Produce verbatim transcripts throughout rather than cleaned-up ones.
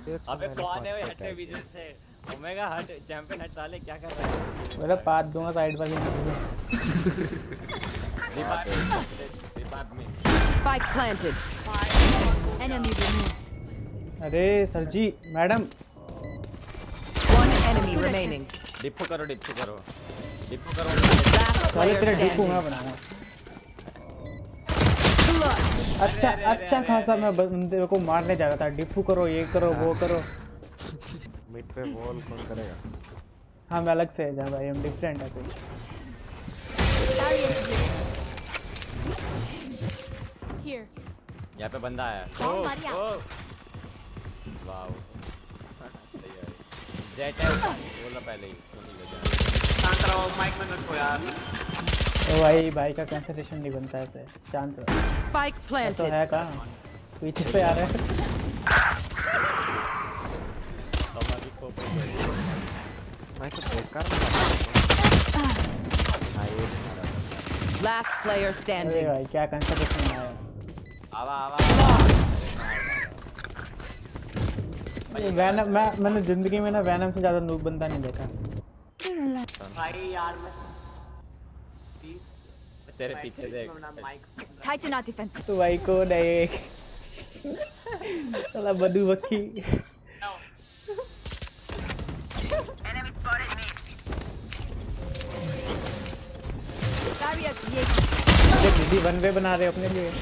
अबे कौन है वो हटे बीच से? ओमेगा हट, चैंपियन हट साले, क्या कर रहा है? मेरा पाथ दूंगा साइड पर ही। Spike planted. Enemy removed. अरे सर जी, मैडम। One enemy remaining. डिप्पू करो, डिप्पू करो, डिप्पू करो। साले तेरे डिप्पू मैं बनाऊंगा। अच्छा अच्छा खासा मैं बंदे को मारने जा रहा था। डिप्पू करो, ये करो, वो करो। मिड पे वॉल कौन करेगा? हाँ मैं अलग से है भाई, हम डिफरेंट है कोई। Here. यहाँ पे बंदा आया। ओ, ओ। वाव। जेट है, बोला पहले ही। शांत रहो, माइक में मत खो यार। ओ भाई भाई का कंसंट्रेशन नहीं बनता ऐसे। शांत रहो। Spike planted. तो है कहाँ? पीछे से आ रहा है। मैं तो बेकार Last player standing. अरे भाई क्या कंसंट्रेशन आया। आवा आवा। वैनम, मैं मैंने जिंदगी में ना वैनम से ज्यादा नूब बंदा नहीं देखा। भाई यार मैं तेरे पीछे देख। Tighten our defense. तो भाई कौन है ये? साला बदू बक्की। Enemy spotted me. अरे दीदी वन वे बना रहे अपने लिए।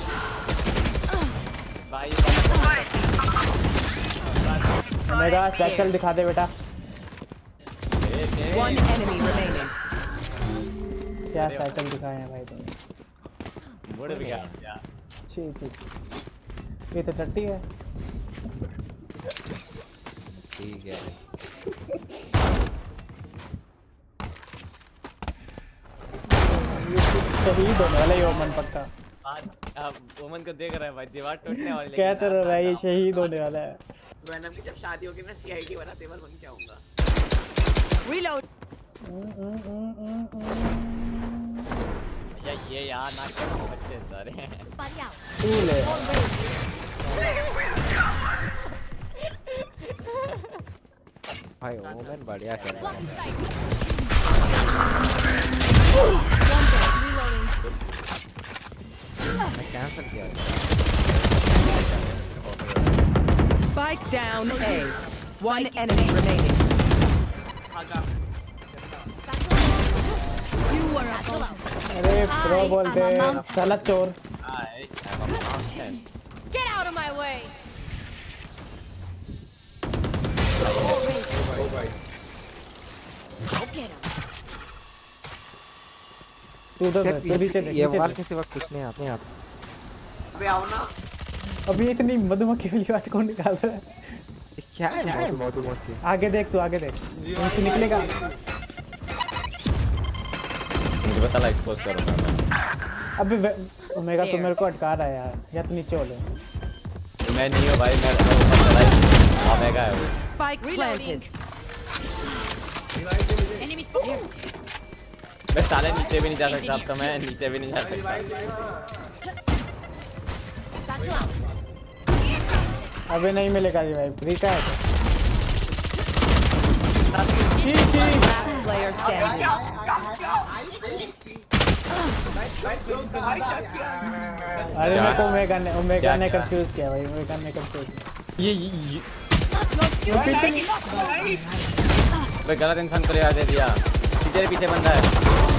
भाई मेरा स्पेशल दिखा दे बेटा। One enemy remaining. क्या स्पेशल दिखाए हैं भाई तुमने? मुड़ भी गया। ठीक ठीक। ये तो टट्टी है। ठीक है। शहीद होने वाला ये ओमन पक्का। अब ओमन को देख रहा है भाई, दीवार टूटने वाली है। क्या तो भाई ये शहीद होने वाला है। वैनम की जब शादी होगी मैं सीआईडी वाला टेबल बन के आऊंगा। Reload. या ये यार ना कर बच्चे सारे। तू ले। भाई ओमन बढ़िया कर रहा है। मैं कैंसिल किया। Spike down A. One enemy remaining. You were a fool. अरे प्रो बोलते साला चोर। Get out of my way. तू उधर तू पीछे देख। ये वार के सिवा कुछ नहीं आते आप। अबे आओ ना। अभी इतनी मधुमक्खी वाली बात कौन निकाल रहा है? क्या है मधुमक्खी? आगे देख तू, आगे देख। नीचे निकलेगा। मुझे पता लगा एक्सपोज करूंगा मैं। अबे ओमेगा तो मेरे को अटका रहा है यार। या तो नीचे हो ले। मैं नहीं हूं भाई, मैं ऊपर चला ही। ओमेगा है वो। Spike planted. Enemy spotted. मैं साले नीचे भी नहीं जा सकता, अब तो मैं नीचे भी नहीं जा सकता। अबे नहीं मिलेगा जी भाई, फ्री का है। Player standing. अरे मेरे को ओमेगा ने ओमेगा ने कंफ्यूज किया भाई, ओमेगा ने कंफ्यूज। ये ये मैं गलत इंसान को ले आ दे दिया। तेरे पीछे बंदा है।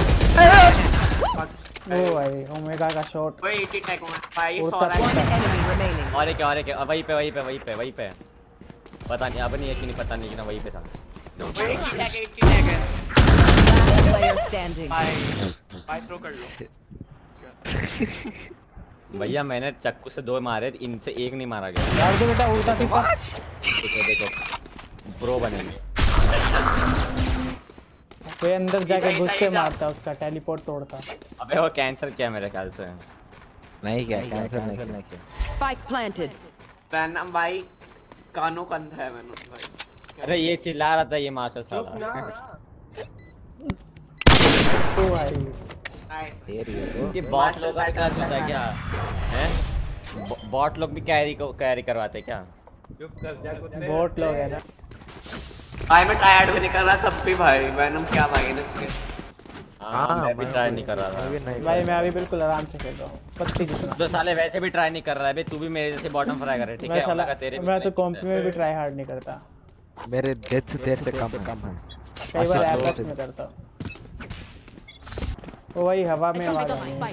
ओ भाई ओमेगा का शॉट। ओए एटी टैग में भाई सौ रहा है। और एक और एक वहीं पे वहीं पे वहीं पे वहीं पे पता नहीं, अब नहीं है कि नहीं पता नहीं, कि ना वहीं पे था। ओए एटी टैग एटी टैग है। Player standing. भाई भाई थ्रो कर लो। भैया मैंने चक्कू से दो मारे, इनसे एक नहीं मारा गया। यार दे बेटा उल्टा टिप्पा। देखो देखो प्रो बनेंगे। कोई अंदर जाके घुस के मारता, उसका टेलीपोर्ट तोड़ता। अबे वो कैंसिल किया मेरे ख्याल से। नहीं क्या कैंसिल नहीं किया। Spike planted. वैनम भाई कानों का अंधा है वैनम भाई। अरे ये चिल्ला रहा था ये मास्टर साला। ओ भाई ये बॉट लोग का क्या होता है क्या? हैं? बॉट लोग भी कैरी को कैरी करवाते क्या? चुप कर जा कुत्ते। बहुत लोग है ना भाई मैं टायर्ड भी नहीं कर रहा तब भी भाई वैनम क्या भाई ने इसके। हाँ मैं भी ट्राई नहीं कर रहा था नहीं भाई मैं अभी बिल्कुल आराम से खेल रहा हूँ पत्ती जितना तो साले वैसे भी ट्राई नहीं कर रहा है बे तू भी मेरे जैसे बॉटम फ्राई कर ठीक मैं है साला उनका तेरे मैं तो कॉम्पी में भी ट्राई हार्ड नहीं करता मेरे डेथ से देर से कम कम है कई बार अच्छा, एपेक्स दो में करता हूँ वो वही हवा में आवाज आ रही है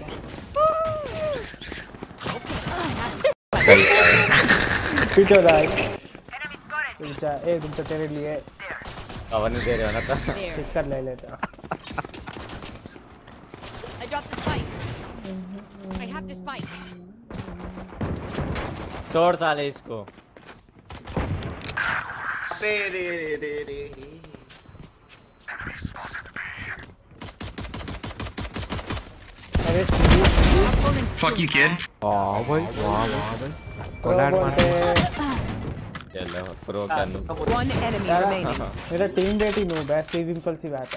पीछे दाई जा एक दिन तो तेरे लिए कवर नहीं दे रहे हो ना तो टिकट ले लेता I dropped the spike. I have the spike. छोड़ साले इसको रे रे रे रे अरे Fuck you, kid. वाह भाई वाह वाह भाई कोलाड मार चलो प्रो कानू One enemy यार, remaining. मेरा टीम रेट ही नूब है सिंपल सी बात है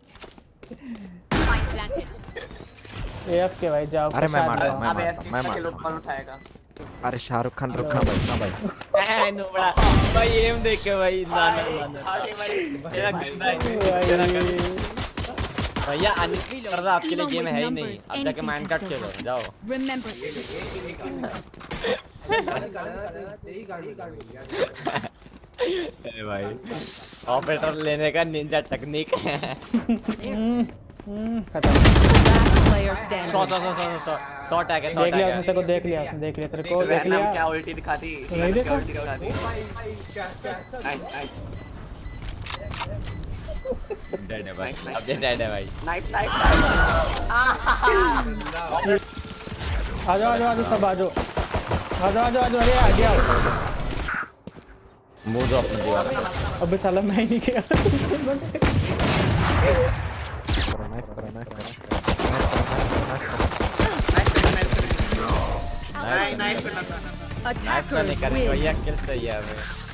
Spike planted. एएफ के भाई जाओ अरे मैं प्रसाद मार लाओ। मैं अबे मारता मैं ऐसे मारता लोग कौन उठाएगा। अरे शाहरुख खान रुक खा भाई ना भाई ए नुबड़ा भाई एम देख के भाई ना ना ना आगे भाई तेरा गंदा है तेरा गंदा भैया अनफी कर रहा आपके लिए गेम है ही नहीं अब जाके माइनकार्ट खेलो जाओ Remember. अरे भाई ऑपरेटर लेने का निंजा टेक्निक है हम्म, खत्म Last player सौ standing. सौ सौ सौ सौ सौ टैग है सौ देख लिया टैग उसने तेरे को देख लिया उसने देख लिया तेरे को देख वैनम लिया क्या उल्टी दिखाती तो नहीं देखा? उल्टी दिखाती नाइस नाइस डेड है भाई अब ये डेड है भाई नाइट नाइट आ जाओ आ जाओ आ जाओ सब आ जाओ आ जाओ आ जाओ आ जाओ अरे आ गया मूव ऑफ में दीवार अबे साला मैं ही नहीं किया करो नाइफ करो नाइफ करो नाइट नाइट नाइफ Attackers नहीं करने win. भैया किल चाहिए हमें